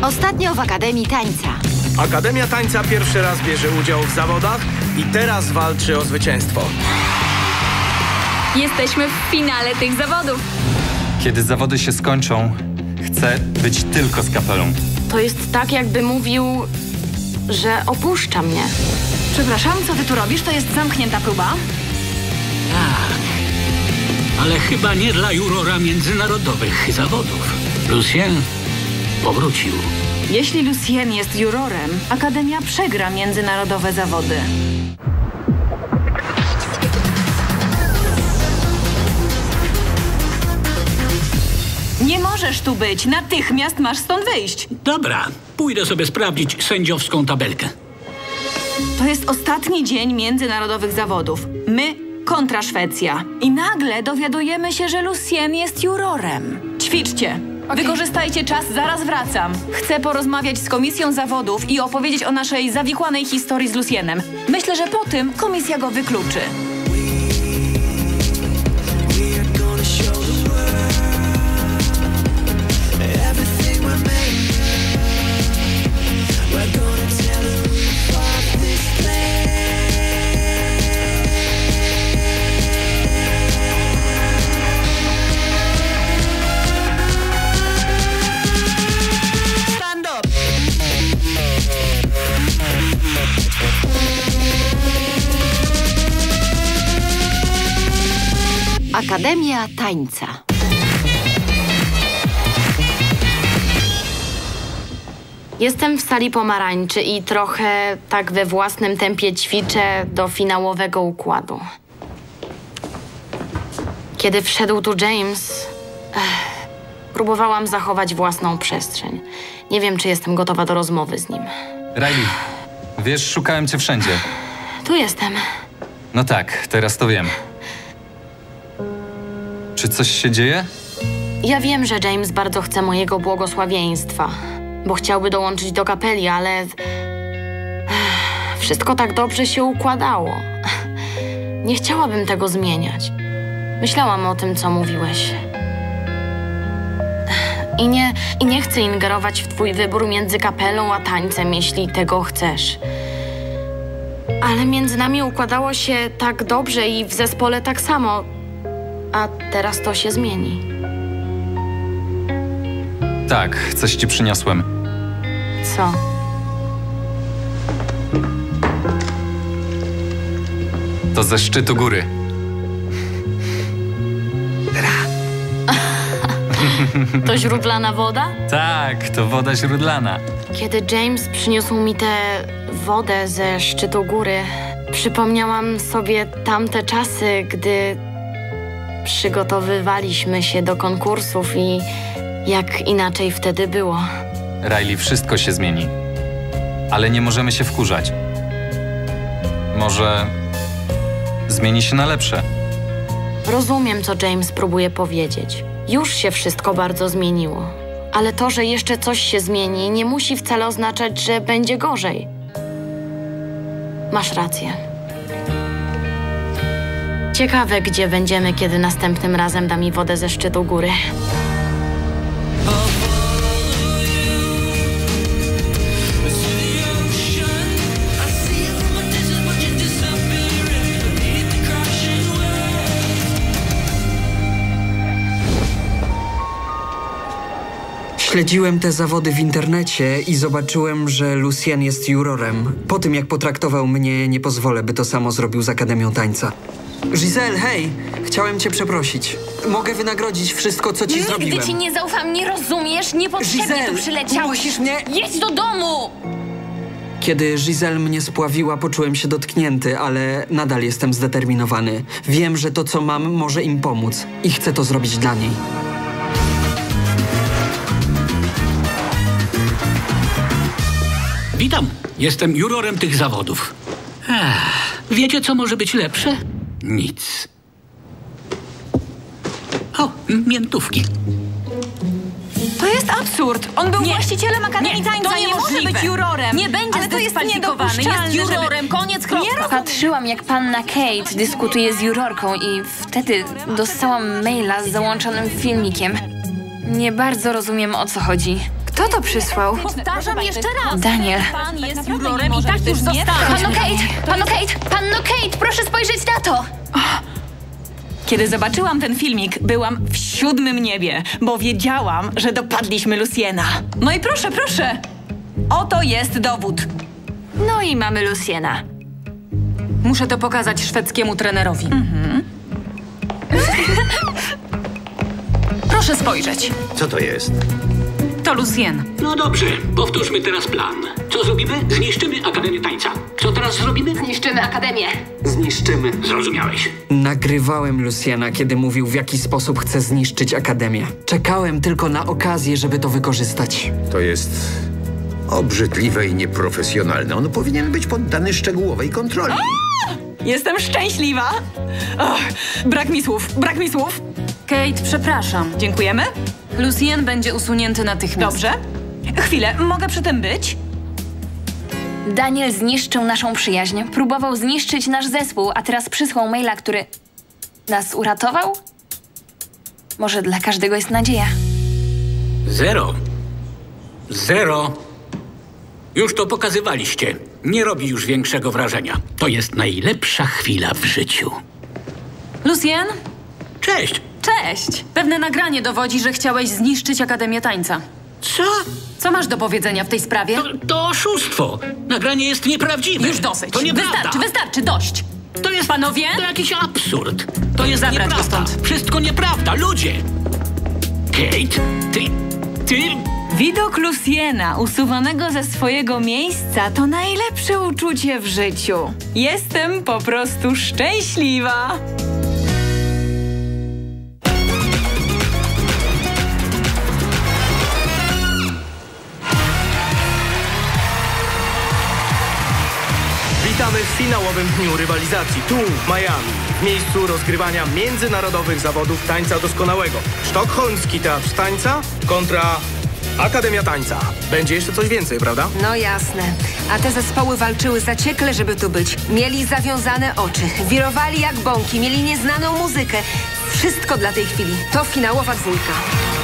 Ostatnio w Akademii Tańca. Akademia Tańca pierwszy raz bierze udział w zawodach i teraz walczy o zwycięstwo. Jesteśmy w finale tych zawodów. Kiedy zawody się skończą, chcę być tylko z kapelą. To jest tak, jakby mówił, że opuszcza mnie. Przepraszam, co ty tu robisz? To jest zamknięta próba? Tak, ale chyba nie dla jurora międzynarodowych zawodów. Lucien powrócił. Jeśli Lucien jest jurorem, Akademia przegra międzynarodowe zawody. Nie możesz tu być! Natychmiast masz stąd wyjść! Dobra, pójdę sobie sprawdzić sędziowską tabelkę. To jest ostatni dzień międzynarodowych zawodów. My kontra Szwecja. I nagle dowiadujemy się, że Lucien jest jurorem. Ćwiczcie! Wykorzystajcie czas, zaraz wracam. Chcę porozmawiać z komisją zawodów i opowiedzieć o naszej zawikłanej historii z Lucienem. Myślę, że po tym komisja go wykluczy. Akademia Tańca. Jestem w sali pomarańczy i trochę tak we własnym tempie ćwiczę do finałowego układu. Kiedy wszedł tu James, próbowałam zachować własną przestrzeń. Nie wiem, czy jestem gotowa do rozmowy z nim. Riley, wiesz, szukałem cię wszędzie. Tu jestem. No tak, teraz to wiem. Czy coś się dzieje? Ja wiem, że James bardzo chce mojego błogosławieństwa, bo chciałby dołączyć do kapeli, ale wszystko tak dobrze się układało. Nie chciałabym tego zmieniać. Myślałam o tym, co mówiłeś. I nie chcę ingerować w twój wybór między kapelą a tańcem, jeśli tego chcesz. Ale między nami układało się tak dobrze i w zespole tak samo. A teraz to się zmieni. Tak, coś ci przyniosłem. Co? To ze szczytu góry. To źródlana woda? Tak, to woda źródlana. Kiedy James przyniósł mi tę wodę ze szczytu góry, przypomniałam sobie tamte czasy, gdy przygotowywaliśmy się do konkursów i jak inaczej wtedy było. Riley, wszystko się zmieni. Ale nie możemy się wkurzać. Może zmieni się na lepsze. Rozumiem, co James próbuje powiedzieć. Już się wszystko bardzo zmieniło. Ale to, że jeszcze coś się zmieni, nie musi wcale oznaczać, że będzie gorzej. Masz rację. Ciekawe, gdzie będziemy, kiedy następnym razem da mi wodę ze szczytu góry. Śledziłem te zawody w internecie i zobaczyłem, że Lucien jest jurorem. Po tym, jak potraktował mnie, nie pozwolę, by to samo zrobił z Akademią Tańca. Giselle, hej! Chciałem cię przeprosić. Mogę wynagrodzić wszystko, co ci zrobiłem. Nigdy ci nie zaufam, nie rozumiesz? Niepotrzebnie Giselle, tu przyleciałeś. musisz mnie... Jedź do domu! Kiedy Giselle mnie spławiła, poczułem się dotknięty, ale nadal jestem zdeterminowany. Wiem, że to, co mam, może im pomóc i chcę to zrobić dla niej. Witam, jestem jurorem tych zawodów. Wiecie, co może być lepsze? Nic. O, miętówki. To jest absurd. On był właścicielem Akademii Tańca. to nie niemożliwe. może być jurorem. Nie będzie ale to jest zdyskwalifikowany. niedopuszczalne, Jest jurorem. żeby... Koniec, kropka. Patrzyłam, jak panna Kate dyskutuje z jurorką i wtedy dostałam maila z załączonym filmikiem. Nie bardzo rozumiem, o co chodzi. Kto Kto to przysłał? Powtarzam jeszcze raz. Daniel. Pan jest jurorem i tak już zostałeś. Panno Kate, proszę spojrzeć na to! Kiedy zobaczyłam ten filmik, byłam w 7. niebie, bo wiedziałam, że dopadliśmy Luciena. No i proszę, proszę. Oto jest dowód. No i mamy Luciena. Muszę to pokazać szwedzkiemu trenerowi. Proszę spojrzeć. Co to jest? To Lucien. No dobrze, powtórzmy teraz plan. Co zrobimy? Zniszczymy Akademię Tańca. Co teraz zrobimy? Zniszczymy Akademię. Zniszczymy. Zrozumiałeś. Nagrywałem Luciena, kiedy mówił, w jaki sposób chce zniszczyć Akademię. Czekałem tylko na okazję, żeby to wykorzystać. To jest obrzydliwe i nieprofesjonalne. On powinien być poddany szczegółowej kontroli. Jestem szczęśliwa. Brak mi słów. Kate, przepraszam. Dziękujemy. Lucien będzie usunięty natychmiast. Dobrze. Chwilę, mogę przy tym być? Daniel zniszczył naszą przyjaźń. Próbował zniszczyć nasz zespół, a teraz przysłał maila, który nas uratował? Może dla każdego jest nadzieja. 0. 0. Już to pokazywaliście. Nie robi już większego wrażenia. To jest najlepsza chwila w życiu. Lucien? Cześć. Cześć! Pewne nagranie dowodzi, że chciałeś zniszczyć Akademię Tańca. Co? Co masz do powiedzenia w tej sprawie? To oszustwo. Nagranie jest nieprawdziwe. Już dosyć. To nieprawda. Wystarczy, dość. To jest... Panowie? To jakiś absurd. To jest Zabrać go nieprawda. stąd. Wszystko nieprawda. Ludzie. Kate, ty... Widok Luciena usuwanego ze swojego miejsca to najlepsze uczucie w życiu. Jestem po prostu szczęśliwa. Witamy w finałowym dniu rywalizacji, tu w Miami, w miejscu rozgrywania międzynarodowych zawodów tańca doskonałego. Sztokholmski Teatr Tańca kontra Akademia Tańca. Będzie jeszcze coś więcej, prawda? No jasne. A te zespoły walczyły zaciekle, żeby tu być. Mieli zawiązane oczy, wirowali jak bąki, mieli nieznaną muzykę. Wszystko dla tej chwili. To finałowa dwójka.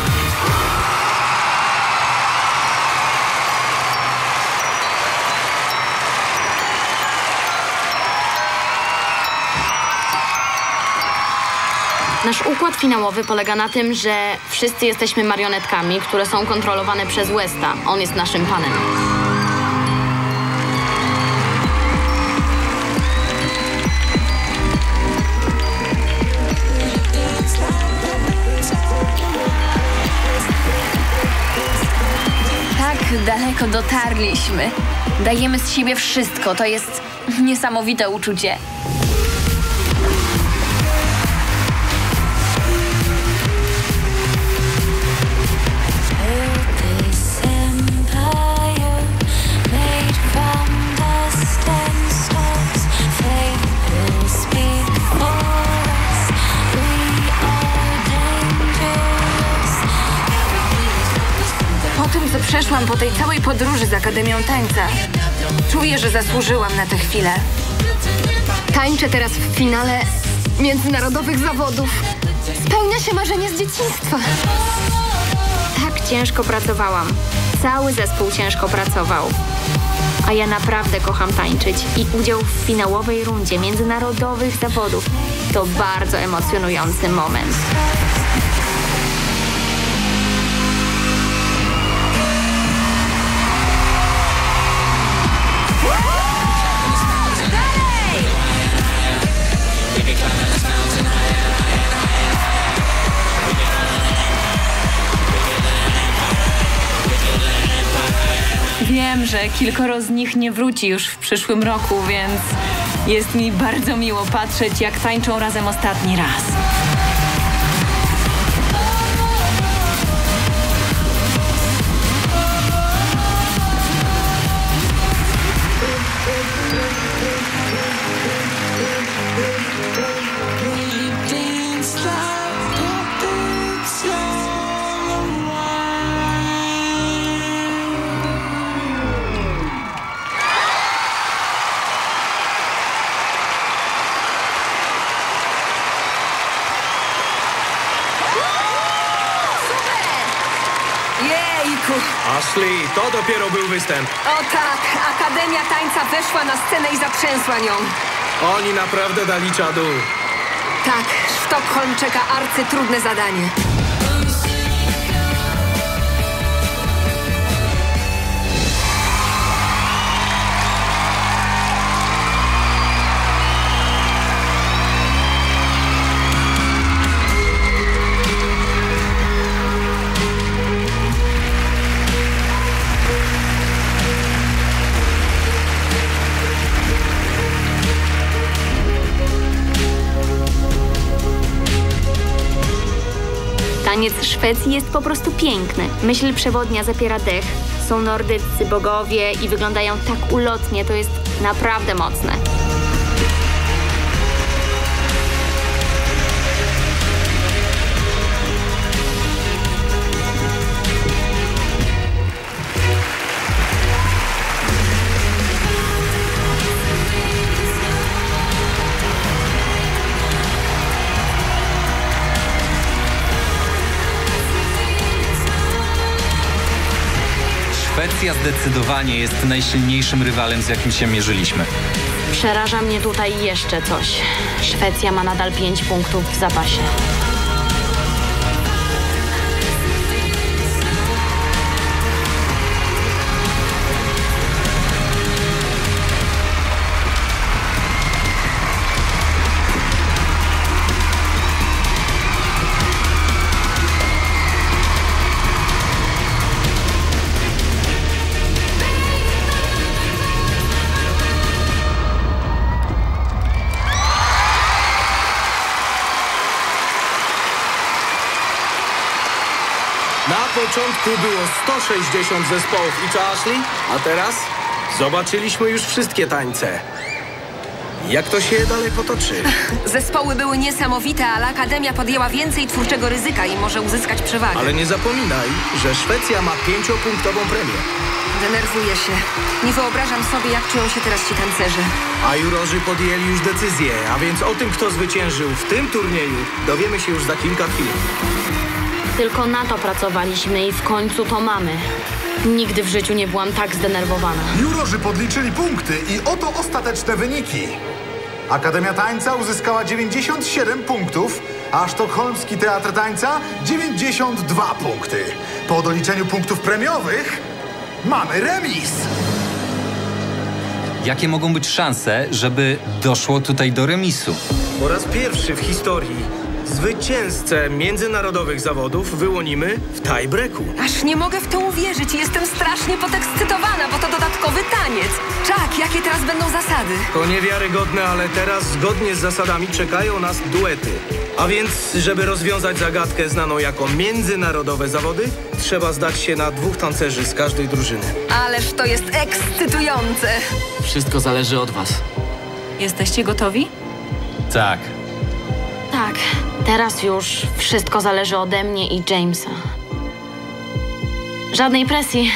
Nasz układ finałowy polega na tym, że wszyscy jesteśmy marionetkami, które są kontrolowane przez Westa. On jest naszym panem. Tak daleko dotarliśmy. Dajemy z siebie wszystko. To jest niesamowite uczucie. Po tym, co przeszłam po tej całej podróży z Akademią Tańca, czuję, że zasłużyłam na tę chwilę. Tańczę teraz w finale międzynarodowych zawodów. Spełnia się marzenie z dzieciństwa. Tak ciężko pracowałam. Cały zespół ciężko pracował. A ja naprawdę kocham tańczyć i udział w finałowej rundzie międzynarodowych zawodów to bardzo emocjonujący moment. Wiem, że kilkoro z nich nie wróci już w przyszłym roku, więc jest mi bardzo miło patrzeć, jak tańczą razem ostatni raz. breaku. Ashley, to dopiero był występ. O tak, Akademia Tańca weszła na scenę i zatrzęsła nią. Oni naprawdę dali czadu. Tak, Sztokholm czeka arcytrudne zadanie. Taniec Szwecji jest po prostu piękny. Myśl przewodnia zapiera dech. Są nordyccy bogowie i wyglądają tak ulotnie. To jest naprawdę mocne. Szwecja zdecydowanie jest najsilniejszym rywalem, z jakim się mierzyliśmy. Przeraża mnie tutaj jeszcze coś. Szwecja ma nadal 5 punktów w zapasie. Na początku było 160 zespołów. I co, Ashley? A teraz? Zobaczyliśmy już wszystkie tańce. Jak to się dalej potoczy? Zespoły były niesamowite, ale Akademia podjęła więcej twórczego ryzyka i może uzyskać przewagę. Ale nie zapominaj, że Szwecja ma 5-punktową premię. Denerwuję się. Nie wyobrażam sobie, jak czują się teraz ci tancerze. A jurorzy podjęli już decyzję, a więc o tym, kto zwyciężył w tym turnieju, dowiemy się już za kilka chwil. Tylko na to pracowaliśmy i w końcu to mamy. Nigdy w życiu nie byłam tak zdenerwowana. Jurorzy podliczyli punkty i oto ostateczne wyniki. Akademia Tańca uzyskała 97 punktów, a Sztokholmski Teatr Tańca 92 punkty. Po doliczeniu punktów premiowych mamy remis. Jakie mogą być szanse, żeby doszło tutaj do remisu? Po raz pierwszy w historii zwycięzcę międzynarodowych zawodów wyłonimy w tie-breaku. Aż nie mogę w to uwierzyć i jestem strasznie podekscytowana, bo to dodatkowy taniec. Czak, jakie teraz będą zasady? To niewiarygodne, ale teraz zgodnie z zasadami czekają nas duety. A więc, żeby rozwiązać zagadkę znaną jako międzynarodowe zawody, trzeba zdać się na 2 tancerzy z każdej drużyny. Ależ to jest ekscytujące. Wszystko zależy od was. Jesteście gotowi? Tak. Tak, teraz już wszystko zależy ode mnie i Jamesa. Żadnej presji.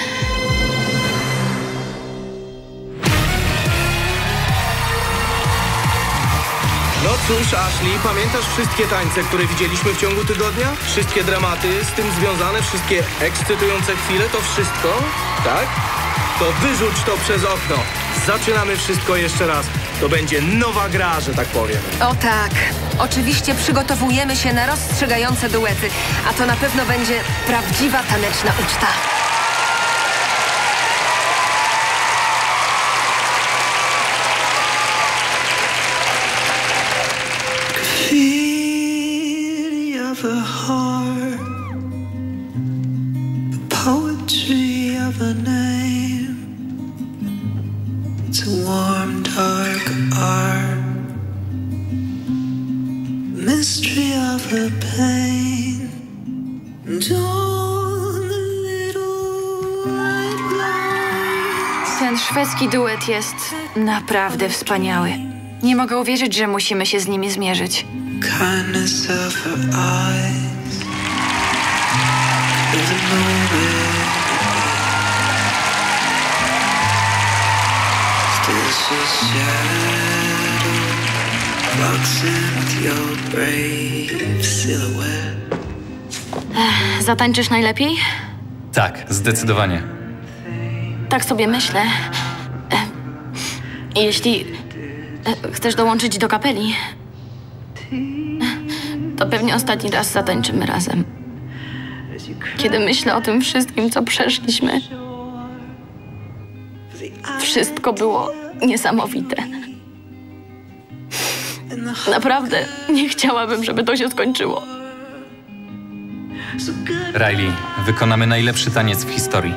No cóż, Ashley, pamiętasz wszystkie tańce, które widzieliśmy w ciągu tygodnia? Wszystkie dramaty z tym związane, wszystkie ekscytujące chwile, to wszystko? Tak? To wyrzuć to przez okno. Zaczynamy wszystko jeszcze raz. To będzie nowa gra, że tak powiem. O tak. Oczywiście przygotowujemy się na rozstrzygające duety, a to na pewno będzie prawdziwa taneczna uczta. Mystery of her pain and all the little white lies. Ten szwedzki duet jest naprawdę wspaniały. Nie mogę uwierzyć, że musimy się z nimi zmierzyć. Kindness of her eyes with a moment still so shadow boxing with your brave silhouette. Zatańczysz najlepiej? Tak, zdecydowanie. Tak sobie myślę. Jeśli chcesz dołączyć do kapeli, to pewnie ostatni raz zatańczymy razem. Kiedy myślę o tym wszystkim, co przeszliśmy, wszystko było niesamowite. Naprawdę nie chciałabym, żeby to się skończyło. Riley, wykonamy najlepszy taniec w historii.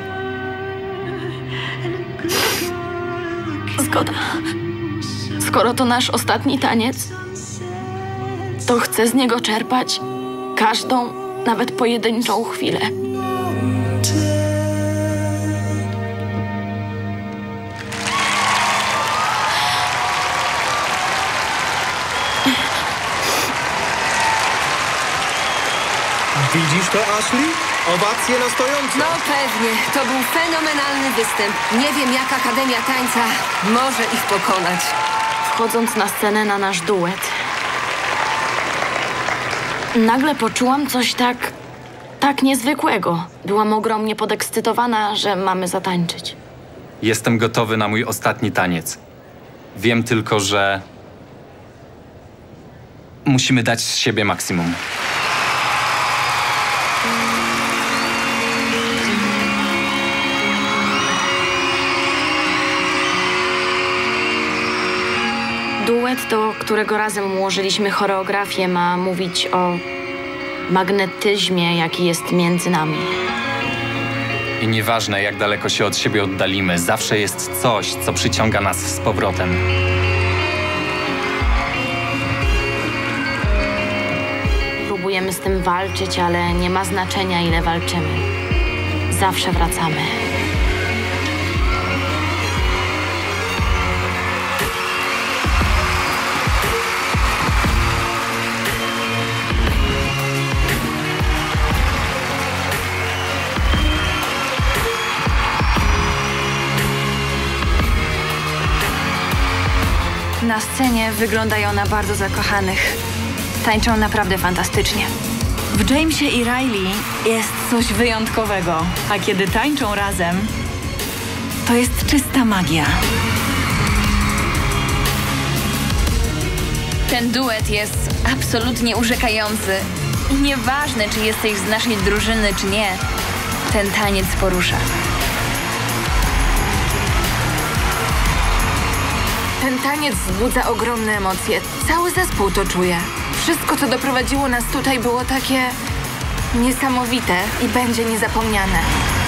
Zgoda. Skoro to nasz ostatni taniec, to chcę z niego czerpać każdą, nawet pojedynczą chwilę. Widzisz to, Ashley? Owacje na stojąco. No pewnie, to był fenomenalny występ. Nie wiem, jak Akademia Tańca może ich pokonać. Wchodząc na scenę na nasz duet, nagle poczułam coś tak niezwykłego. Byłam ogromnie podekscytowana, że mamy zatańczyć. Jestem gotowy na mój ostatni taniec. Wiem tylko, że musimy dać z siebie maksimum. Duet, do którego razem ułożyliśmy choreografię, ma mówić o magnetyzmie, jaki jest między nami. I nieważne, jak daleko się od siebie oddalimy, zawsze jest coś, co przyciąga nas z powrotem. Próbujemy z tym walczyć, ale nie ma znaczenia, ile walczymy. Zawsze wracamy. Na scenie wyglądają na bardzo zakochanych. Tańczą naprawdę fantastycznie. W Jamesie i Riley jest coś wyjątkowego, a kiedy tańczą razem, to jest czysta magia. Ten duet jest absolutnie urzekający. I nieważne, czy jesteś z naszej drużyny, czy nie, ten taniec porusza. Ten taniec wzbudza ogromne emocje. Cały zespół to czuje. Wszystko, co doprowadziło nas tutaj, było takie niesamowite i będzie niezapomniane.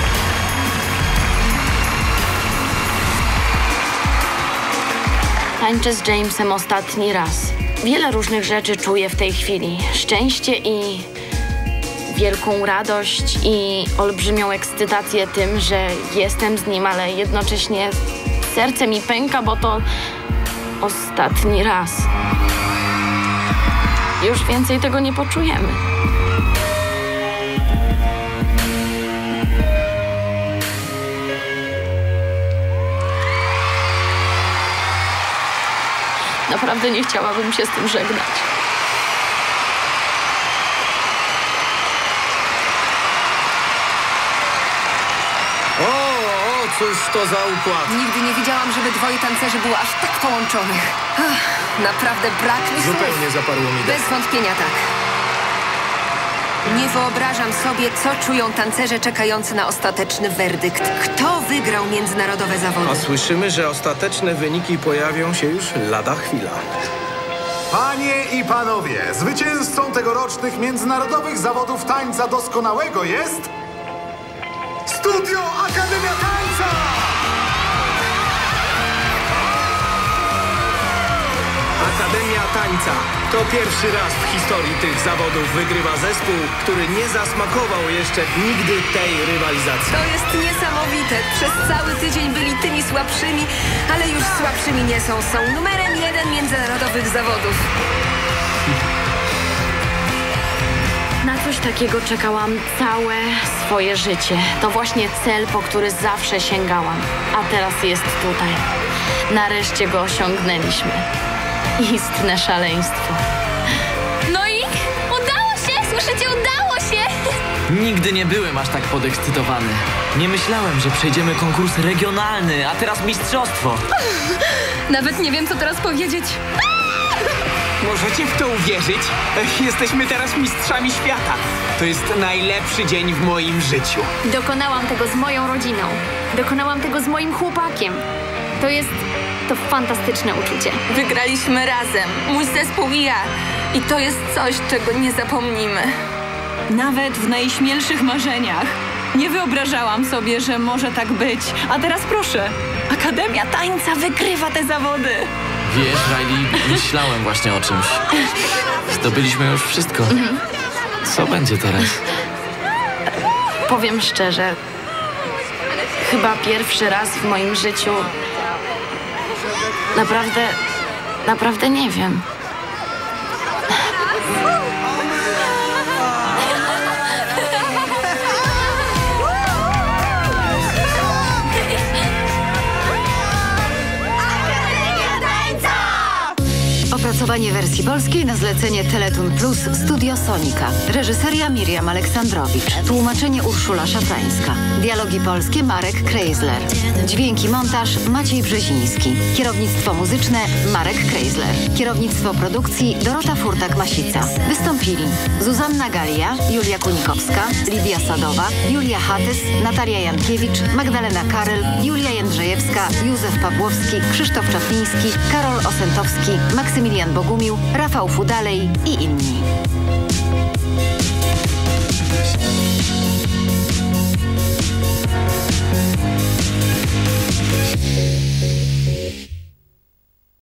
Tańczę z Jamesem ostatni raz. Wiele różnych rzeczy czuję w tej chwili. Szczęście i wielką radość i olbrzymią ekscytację tym, że jestem z nim, ale jednocześnie serce mi pęka, bo to ostatni raz. Już więcej tego nie poczujemy. Naprawdę nie chciałabym się z tym żegnać. Cóż to za układ? Nigdy nie widziałam, żeby dwoje tancerzy było aż tak połączonych. Naprawdę brak mi słów. Zupełnie zaparło mi dech. Bez wątpienia tak. Nie wyobrażam sobie, co czują tancerze czekający na ostateczny werdykt. Kto wygrał międzynarodowe zawody? A słyszymy, że ostateczne wyniki pojawią się już lada chwila. Panie i panowie, zwycięzcą tegorocznych międzynarodowych zawodów tańca doskonałego jest... Studio Akademia Tańca! Akademia Tańca. To pierwszy raz w historii tych zawodów wygrywa zespół, który nie zasmakował jeszcze nigdy tej rywalizacji. To jest niesamowite. Przez cały tydzień byli tymi słabszymi, ale już słabszymi nie są. Są numerem 1 międzynarodowych zawodów. Na coś takiego czekałam całe swoje życie. To właśnie cel, po który zawsze sięgałam. A teraz jest tutaj. Nareszcie go osiągnęliśmy. Istne szaleństwo. No i udało się! Słyszycie, udało się! Nigdy nie byłem aż tak podekscytowany. Nie myślałem, że przejdziemy konkurs regionalny, a teraz mistrzostwo. Nawet nie wiem, co teraz powiedzieć. Możecie w to uwierzyć? Jesteśmy teraz mistrzami świata. To jest najlepszy dzień w moim życiu. Dokonałam tego z moją rodziną. Dokonałam tego z moim chłopakiem. To fantastyczne uczucie. Wygraliśmy razem, mój zespół i ja. I to jest coś, czego nie zapomnimy. Nawet w najśmielszych marzeniach nie wyobrażałam sobie, że może tak być. A teraz proszę, Akademia Tańca wygrywa te zawody. Wiesz, Riley, myślałem właśnie o czymś. Zdobyliśmy już wszystko. Co będzie teraz? Powiem szczerze, chyba pierwszy raz w moim życiu naprawdę nie wiem. Opracowanie wersji polskiej na zlecenie Teleton Plus Studio Sonika. Reżyseria Miriam Aleksandrowicz. Tłumaczenie Urszula Szafrańska. Dialogi polskie Marek Kreisler. Dźwięki montaż Maciej Brzeziński. Kierownictwo muzyczne Marek Kreisler. Kierownictwo produkcji Dorota Furtak-Masica. Wystąpili Zuzanna Galia, Julia Kunikowska, Lidia Sadowa, Julia Hatys, Natalia Jankiewicz, Magdalena Karyl, Julia Jędrzejewska, Józef Pawłowski, Krzysztof Czapliński, Karol Osentowski, Maksymilian Bogumił, Rafał Fudalej i inni.